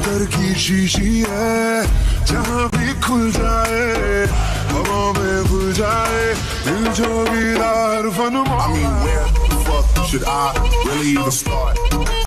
अंदर की शीशी है, जहाँ भी खुल जाए हवा में घुल जाए, दिल जोगीदार fun. I mean, where the fuck should I really even start?